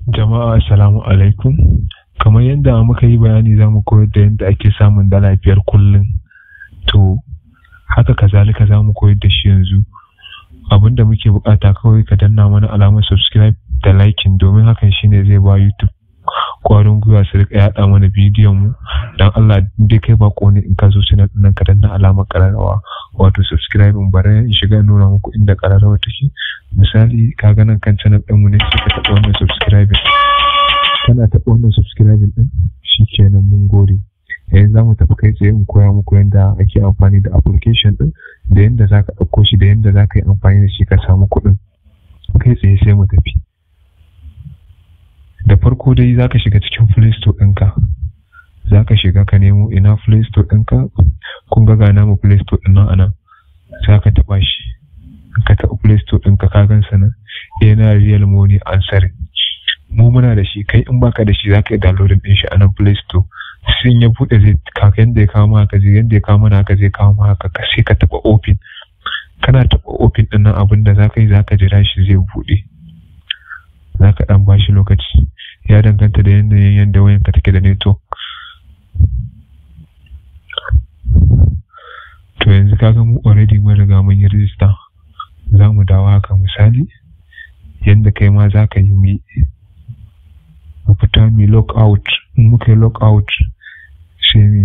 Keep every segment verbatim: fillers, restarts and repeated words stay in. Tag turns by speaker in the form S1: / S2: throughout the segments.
S1: Jama'a assalamu alaikum. Kamar yadda muka yi bayani za mu koyar da yadda ake samun dala biyar kullum. To haka kazalika za mu koyar da shi yanzu. Abin da muke bukata kawai ka danna mana alamar subscribe da liking, domin hakan shine zai ba YouTube kwarin gwiwa su rika yada mana bidiyon mu. Dan Allah dai kai bako ne in ka zo channel din nan ka danna alamar kararrawa wato subscribe. Bare in shiga nuna muku inda kararrawa take. Misali ka ga nan kan channel din mu ne sai ka taɓa wannan subscribe. Kana taɓa wannan subscribe din shikenan, mun gode. Yanzu za mu tafi kai tsaye in koya muku yadda ake amfani da application din, da yadda za ka ɗauko shi, da yadda za ka yi amfani da shi ka samu kuɗin. Kai tsaye sai mu tafi. Da farko dai za ka shiga cikin Play Store ɗinka. Za ka shiga ka nemo ina Play Store ɗinka. Kun ga gana mu Play Store ɗin nan a nan. Za ka taɓa shi. Ka taɓa Play Store ɗinka ka gan sa nan. Yana Real Money Answering. Mu muna da shi, kai in baka da shi za ka yi downloading ɗin shi a nan Play Store. Sun ya buɗe zai kaka yadda ya kawo maka zai yadda ya kawo mana haka zai kawo maka ka sai ka taɓa open. Kana taɓa open ɗin nan abin da za ka yi za ka jira shi zai buɗe. Za ka ɗan ba shi lokaci. Ya danganta da yanayin yadda wayanka take da network. To yanzu kaga mu already mun riga mun yi register. Za mu dawo haka misali yadda kai ma za ka yi mu mu fita mu log out. In muka yi log out sai mu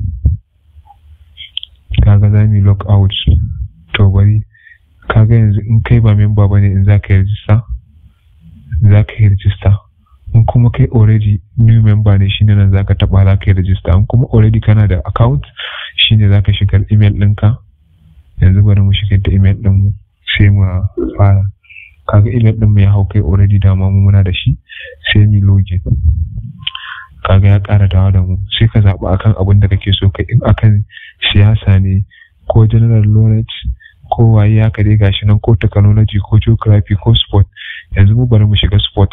S1: kaga za mu log out. To bari kaga yanzu in kai ba member bane, in za ka yi register za ka yi register. In kuma kai already new member ne shine nan za ka taɓa za ka yi register. In kuma already kana da account shine za ka shigar email ɗinka. Yanzu bari mu shigar da email ɗinmu sai mu fara. Kaga email ɗinmu ya hau kai already dama mu muna da shi, sai mu login. Kaga ya ƙara dawo da mu, sai ka zaɓi akan abin da kake so kai. In akan siyasa ne ko general knowledge ko waye haka dai gashi nan, ko technology ko geography ko sport. Yanzu mu bari mu shiga sport.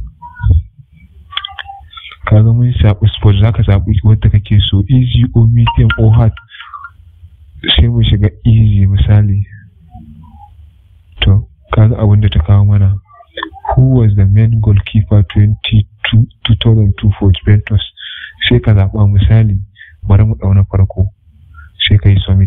S1: Kaga mun zaɓi sport, zaka zaɓi wanda kake so, easy or medium or hard. Sai mu shiga easy misali. To kaga abin da ta kawo mana, who was the main goalkeeper twenty-two two thousand two for Juventus. Sai ka zaɓa misali bari mu ɗauna farko sai ka yi submit.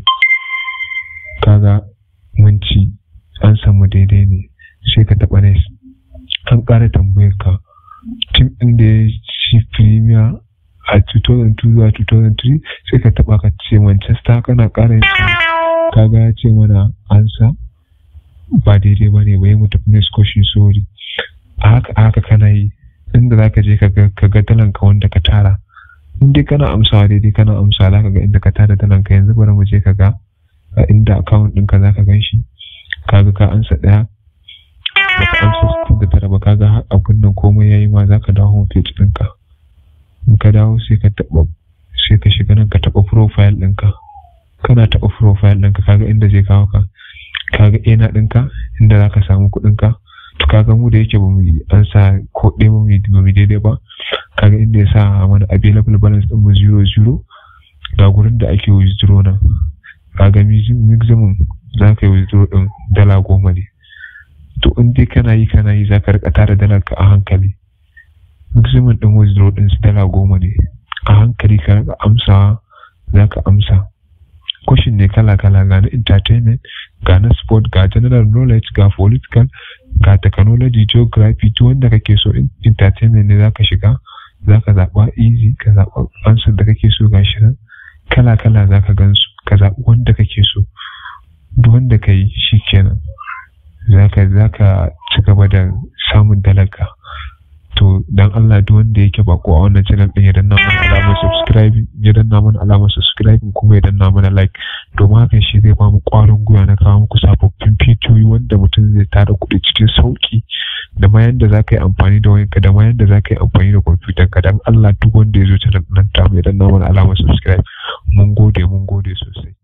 S1: Kaga mun ci an samu daidai ne, sai ka taɓa next. An ƙara tambayar ka tim ɗin da ya ci Premier a two thousand two zuwa two thousand three, sai ka taɓa ka ce Manchester. Kana ƙara yin kaga ya ce mana ansa ba daidai ba ne, bai mu tafi next question, sorry. A haka a haka kana yi inda za ka je ka ga dalanka wanda ka tara. In dai kana amsawa daidai kana amsa za ka ga inda ka tara dalanka. Yanzu bari mu je ka ga a inda account ɗinka za ka gan shi. Kaga ka ansa ɗaya baka amsa sittin da tara ba. Kaga abun nan komai yayi ma za ka dawo home page ɗinka. In ka dawo sai ka taɓa sai ka shiga nan ka taɓa profile ɗinka. Kana taɓa profile ɗinka kaga inda zai kawo ka. Kaga ena ɗinka inda za ka samu kuɗinka. To kaga mu da yake ba mu ansa ko ɗaya ba mu daidai ba. Kaga inda ya sa mana available balance ɗin mu zero zero. Ga gurin da ake withdraw nan. Kaga maximum za ka yi withdraw ɗin dala goma ne. To in dai kana yi kana yi za ka riƙa tara dalar ka a hankali. Maximum ɗin withdraw ɗin su dala goma ne. A hankali ka riƙa amsawa za ka amsa. Question ne kala-kala, ga na entertainment, ga na sport, ga general knowledge, ga political, ga technology, geography. To wanda kake so entertainment ne za ka shiga, za ka zaɓa easy, ka zaɓa answer da kake so ga shi nan. Kala-kala za ka gan su, ka zaɓi wanda kake so. Duk wanda ka yi shi kenan. Za ka za ka ci gaba da samun dalarka. To dan Allah duk wanda yake bako a wannan channel din ya danna mana alamar subscribe, ya danna mana alamar subscribe kuma ya danna mana like, domin hakan shi zai bamu ƙwarin gwiwa na kawo muku sababbin bidiyoyi wanda mutum zai tara kuɗi cikin sauki, da ma yanda za ka yi amfani da wayanka, da ma yanda za ka yi amfani da kwamfutar ka. Dan Allah duk wanda ya zo channel nan ta mu ya danna mana alamar subscribe. Mun gode mun gode sosai.